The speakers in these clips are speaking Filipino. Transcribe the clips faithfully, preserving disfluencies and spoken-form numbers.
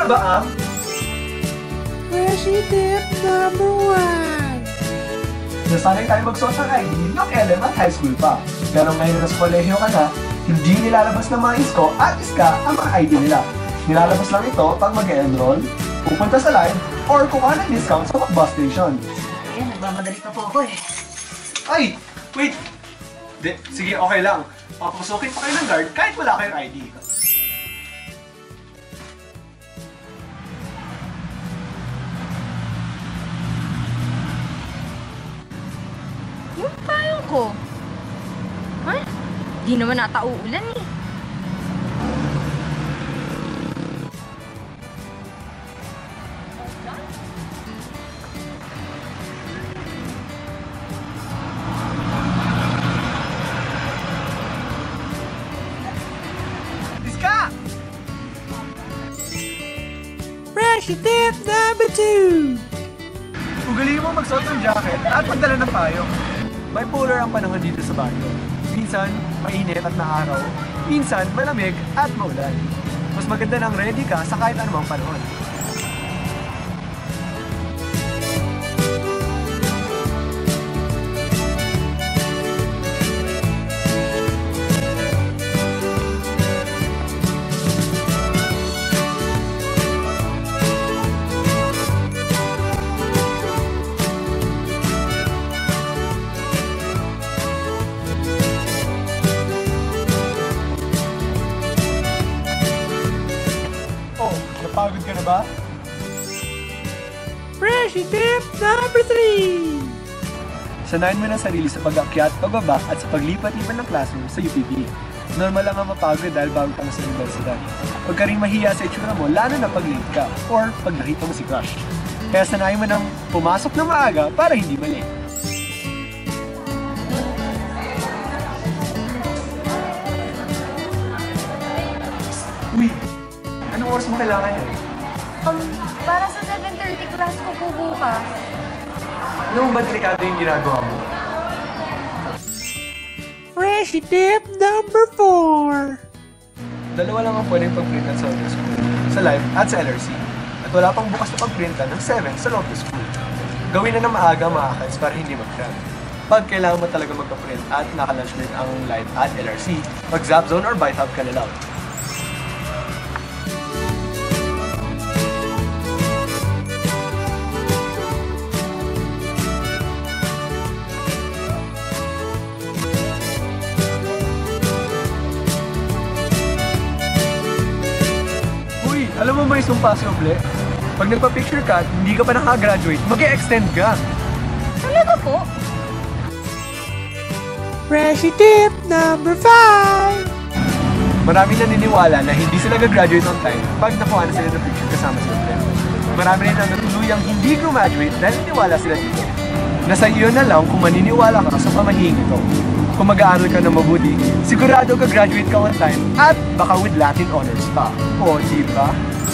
ba ang Freshie Tip number one. nasanay tayo magsuot ng I D noong L M at high school pa. Pero ngayon na sa kolehiyo ka na, hindi nilalabas ng mga isko at iska ang mga I D nila. Nilalabas lang ito pag mag-enroll, pupunta sa live, or kuha ng discount sa bus station. Ayan, nagmamadali pa po ako eh. Ay! Wait! Di, sige, okay lang. Papusukin pa kayo ng guard kahit wala kayong I D. Yung payong ko. Ay, di naman nata uulan eh. Freshie Tip number two. Ugaliin mo magsuot ng jacket at magdala ng payong. Bipolar ang panahon dito sa Baguio. Minsan, mainit at maaraw. Minsan, malamig at maulan. Mas maganda nang ready ka sa kahit anumang panahon. Napagod ka na ba? Freshie Tip number three. Sanayin mo ng sarili sa pag-akyat, pagbaba at sa paglipat-lipat ng classroom sa U P B. Normal lang ang mapagod dahil bago ka na sa universidad. Huwag ka rin mahiya sa itsura mo, lalo na pag late ka or pag nakita mo si crush. Kaya sanayin mo ng pumasok ng maaga para hindi mali. Uy! Anong oras mo kailangan eh? Um, para sa seven thirty class ko po bukas. Ano ba delikado yung ginagawa mo? Freshie Tip number four. Dalawa lang ang pwedeng pag-printan sa Lotus School, sa Live at sa L R C. At wala pang bukas na pag-printan ng seven sa Lotus School. Gawin na ng maaga mga kids para hindi mag-cram. Pag kailangan mo talaga magpa-print at naka-lunch break ang Live at L R C, mag-Zap Zone or Bite Hub ka na lang. Alam mo ba yung sumpa soble? Pag nagpa-picture ka at hindi ka pa nakagraduate, mag-e-extend ka. Talaga po? Freshie Tip number five. Marami naniniwala na hindi sila gagraduate on time pag nakuha na sila ng picture kasama sila friend. Marami rin ang natuluyang hindi graduate dahil niniwala sila dito. Nasa iyo na lang kung maniniwala ka sa pamahing ito. Kung mag-aaral ka na mabuti, sigurado ka-graduate ka on time at baka with Latin honors pa. O, di ba?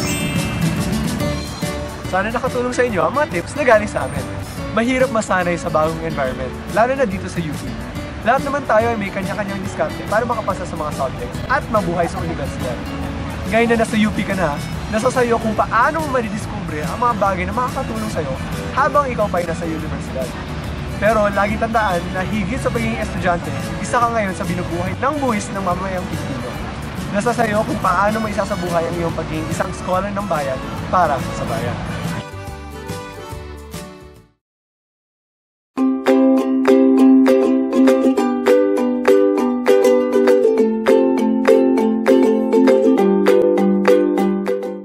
Sana nakatulong sa inyo ang mga tips na galing sa amin. Mahirap masanay sa bagong environment, lalo na dito sa U P. Lahat naman tayo ay may kanya-kanyang diskarte para makapasa sa mga subjects at mabuhay sa universidad. Ngayon na nasa U P ka na, nasa sayo kung paano mo madidiscover ang mga bagay na makakatulong sa'yo habang ikaw pa ay nasa universidad. Pero lagi tandaan na higit sa pagiging estudyante, isa ka ngayon sa binubuhay ng buwis ng mamamayang Pilipino. Nasa sayo kung paano mo isasabuhay ang iyong pagiging isang scholar ng bayan para sa bayan.